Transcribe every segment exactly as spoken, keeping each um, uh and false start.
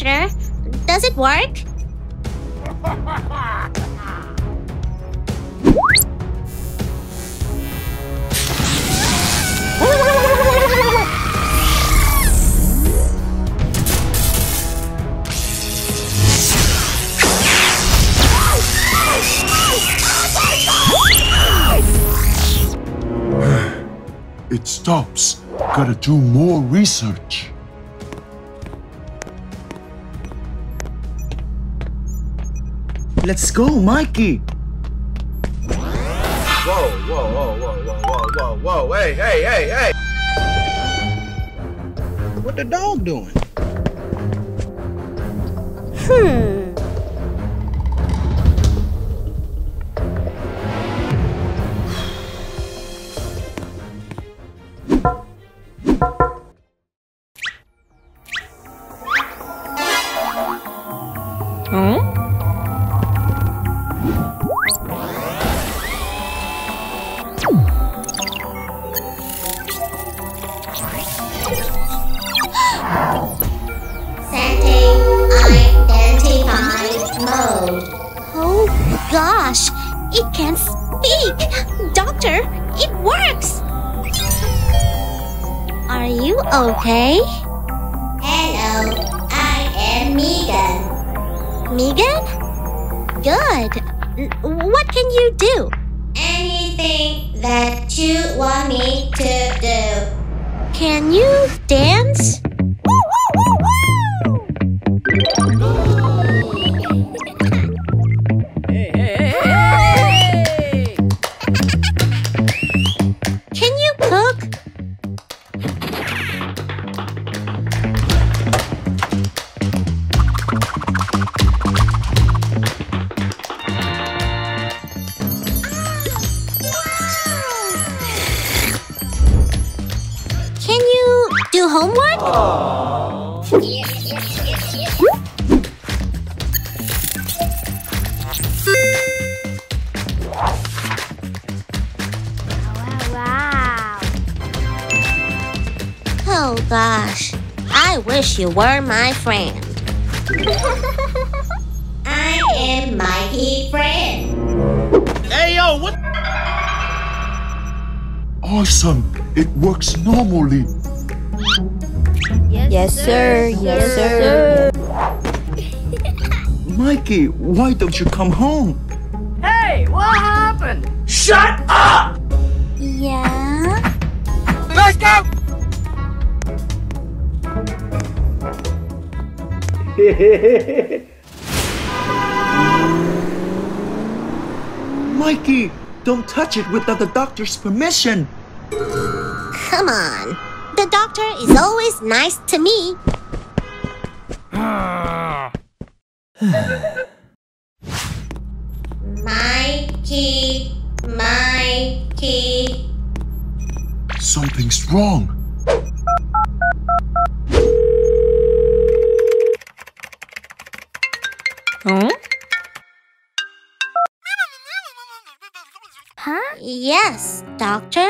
doctor. Does it work? It stops. Gotta do more research. Let's go, Mikey. Whoa, whoa, whoa, whoa, whoa, whoa, whoa, whoa, hey, hey, hey, hey! What the dog doing? Hmm. Huh? Setting identify mode. Oh gosh, it can speak! Doctor, it works! Are you okay? Hello, I am Megan. Megan? Good. N- What can you do? Anything that you want me to do. Can you dance? Hey, hey, hey, hey! Can you cook? Can you do homework? Wow. Oh gosh, I wish you were my friend. I am Mikey's friend. Hey, yo, what? Awesome. It works normally. Yes, sir. Yes, sir. Mikey, why don't you come home? Hey, what happened? Shut up! Yeah? Let's go! Mikey, don't touch it without the doctor's permission. Come on. The doctor is always nice to me. Mikey, Mikey. Something's wrong. Huh? Huh? Yes, doctor.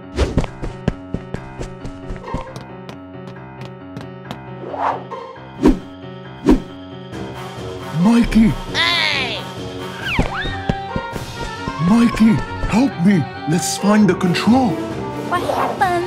Mikey! Hey! Mikey, help me! Let's find the control. What happened?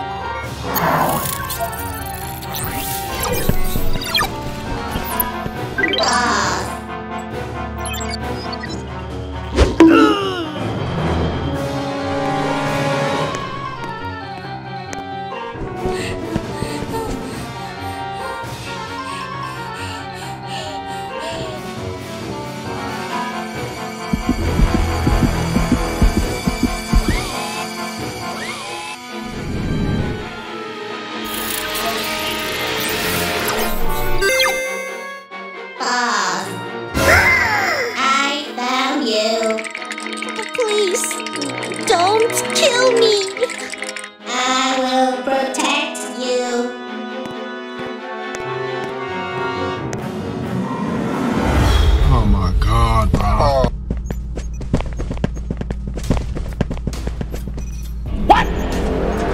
I found you. Please, don't kill me. I will protect you. Oh my god, bro. What?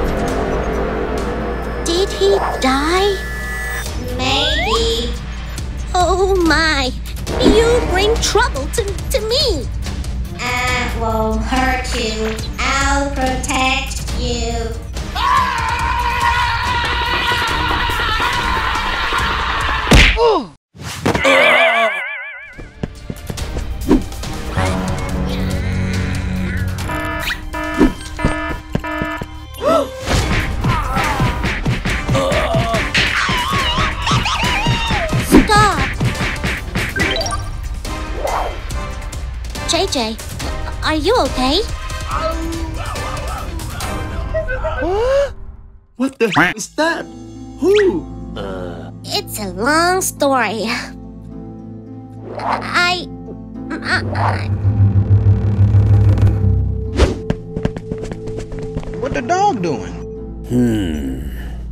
Did he die? Maybe. will bring trouble to, to me. I won't hurt you. I'll protect you. Oh! Stop! J J, are you okay? What? What the heck is that? Who? It's a long story. I... I... What the dog doing? Hmm.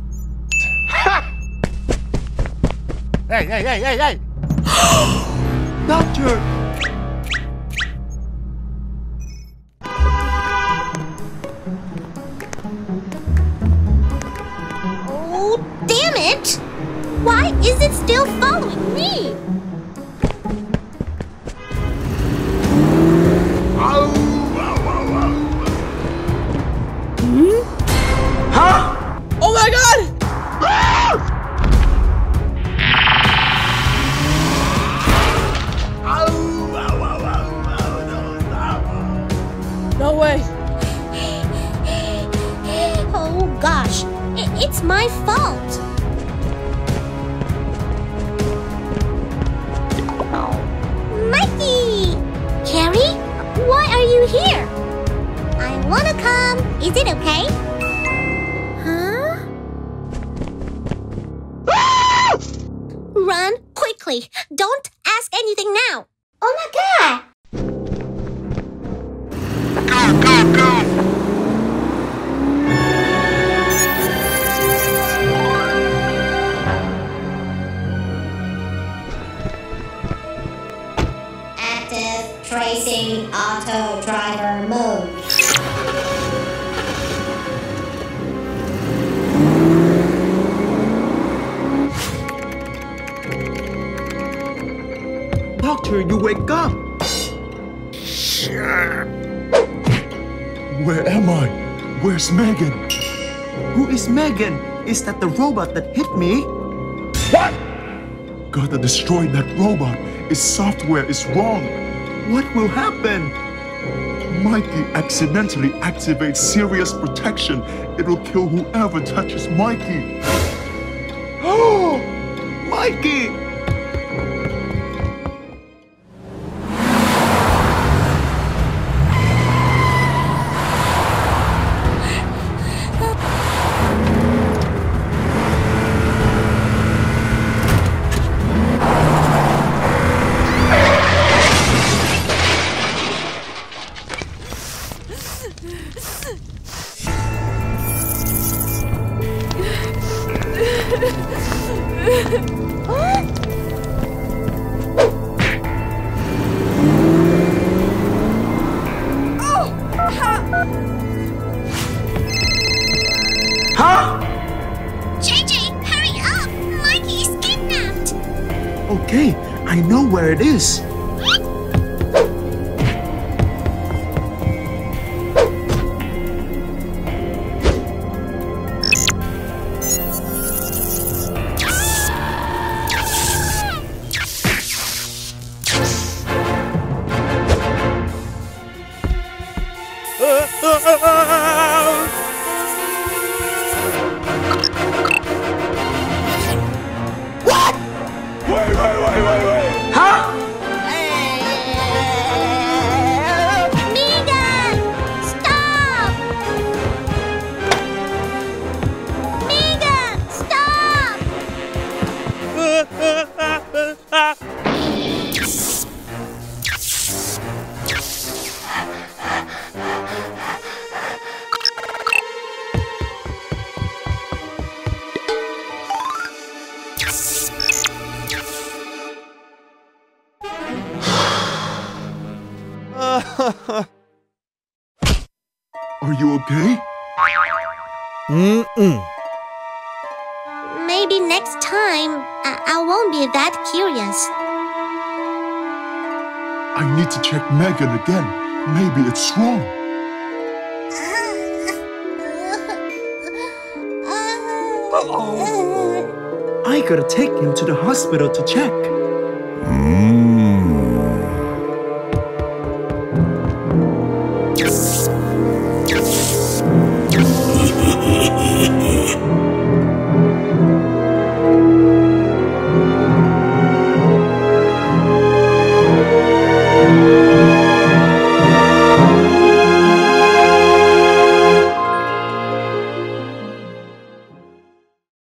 Hey, hey, hey, hey, hey! Doctor! Oh, damn it! Why is it still following me? Huh? Oh my god! No way! Oh gosh, I- it's my fault. Mikey! Carrie? Why are you here? I wanna come. Is it okay? Huh? Run quickly. Don't ask anything now. Oh my god! Go, go, go! Active tracing auto driver mode. Doctor, you wake up! Where am I? Where's Megan? Who is Megan? Is that the robot that hit me? What? Gotta destroy that robot. Its software is wrong. What will happen? Mikey accidentally activates serious protection. It'll kill whoever touches Mikey. Oh! Mikey! Huh? J J, hurry up! Mikey is kidnapped! Okay, I know where it is. Wait, wait, wait, wait, wait. Huh? Megan! Stop! Megan! Stop! Are you okay? Mm-mm. Maybe next time I, I won't be that curious. I need to check Megan again. Maybe it's wrong. I gotta take him to the hospital to check.